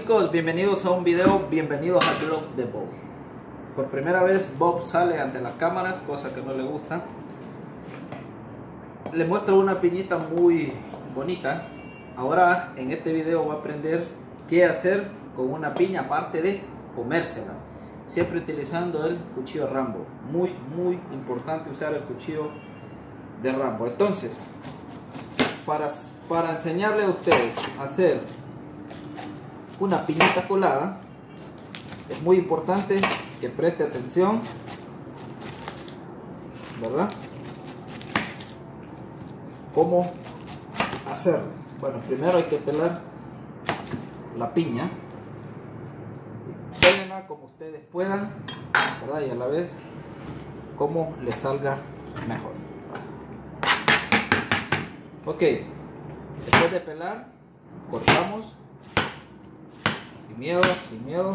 chicos, bienvenidos a un video, bienvenidos al blog de Bob. Por primera vez Bob sale ante las cámaras, cosa que no le gusta. Le muestro una piñita muy bonita. Ahora en este video voy a aprender qué hacer con una piña aparte de comérsela. Siempre utilizando el cuchillo Rambo. Muy importante usar el cuchillo de Rambo. Entonces, para enseñarle a ustedes a hacer una piñita colada, es muy importante que preste atención, ¿verdad? ¿Cómo hacerlo? Bueno, primero hay que pelar la piña. Pélenla como ustedes puedan, ¿verdad? Y a la vez como les salga mejor. Ok, después de pelar, cortamos. Sin miedo,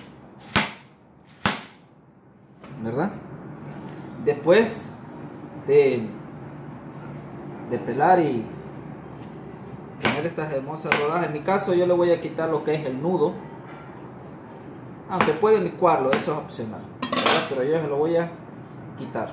¿verdad? Después de pelar y tener estas hermosas rodajas, en mi caso yo le voy a quitar lo que es el nudo, aunque pueden licuarlo, eso es opcional, ¿verdad? Pero yo se lo voy a quitar.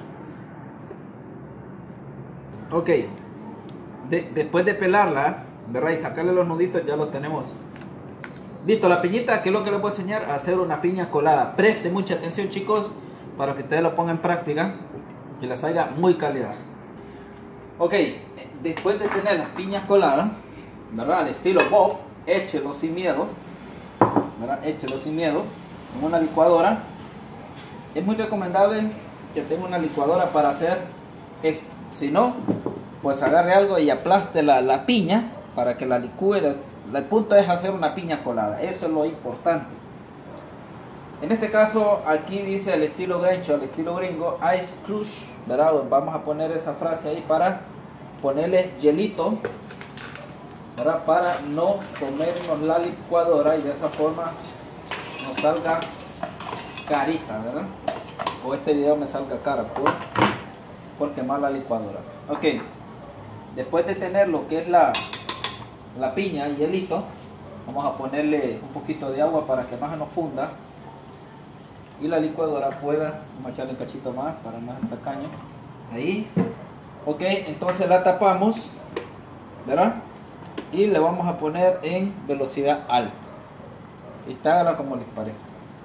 Ok, después de pelarla, ¿verdad? Y sacarle los nuditos, ya lo tenemos listo. La piñita, que es lo que les voy a enseñar a hacer una piña colada. Preste mucha atención, chicos, para que ustedes lo pongan en práctica y les salga muy calidad. Ok, después de tener las piñas coladas, ¿verdad? Al estilo Bob, échelo sin miedo, ¿verdad? Échelo sin miedo en una licuadora. Es muy recomendable que tenga una licuadora para hacer esto. Si no, pues agarre algo y aplaste la piña para que la licúe. El punto es hacer una piña colada, eso es lo importante. En este caso, aquí dice el estilo gringo, el estilo gringo, Ice Crush, ¿verdad? Vamos a poner esa frase ahí para ponerle hielito, ¿verdad? Para no comernos la licuadora y de esa forma nos salga carita, ¿verdad? O este video me salga cara por quemar la licuadora. Ok, después de tener lo que es la piña y hielito, vamos a ponerle un poquito de agua para que más no funda y la licuadora pueda, vamos a echarle un cachito más para más tacaño ahí. Ok, entonces la tapamos, ¿verdad? Y le vamos a poner en velocidad alta. Hágala como les parezca.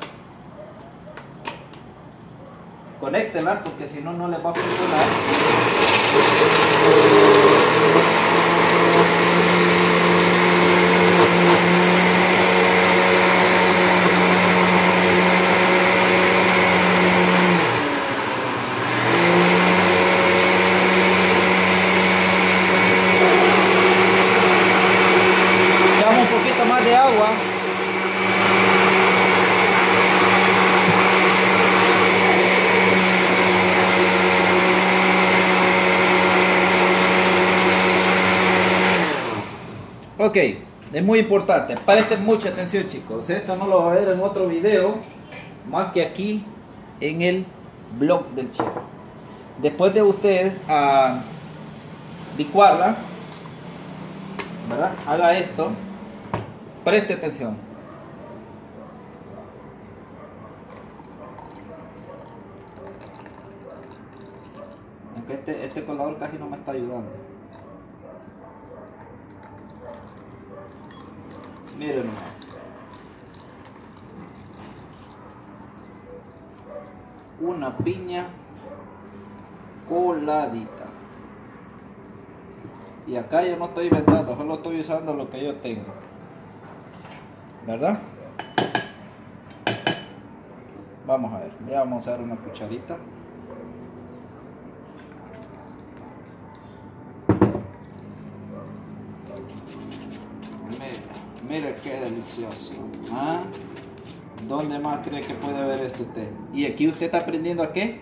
Conéctenla porque si no, no les va a funcionar. Un poquito más de agua. Ok, es muy importante, presten mucha atención, chicos. Esto no lo va a ver en otro video más que aquí en el blog del chef. Después de ustedes licuarla, ¿verdad? Haga esto. Preste atención. Aunque este colador casi no me está ayudando. Miren nomás. Una piña coladita. Y acá yo no estoy inventando, solo estoy usando lo que yo tengo, ¿verdad? Vamos a ver, ya vamos a usar una cucharita. Mira qué delicioso. ¿Ah? ¿Dónde más cree que puede ver esto usted? Y aquí usted está aprendiendo a qué.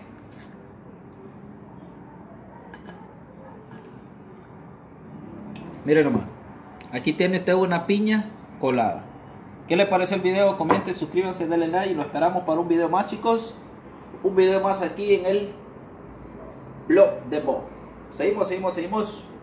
Mire nomás. Aquí tiene usted una piña colada. ¿Qué le parece el video? Comenten, suscríbanse, denle like y lo esperamos para un video más, chicos. Un video más aquí en el blog de Bob. Seguimos.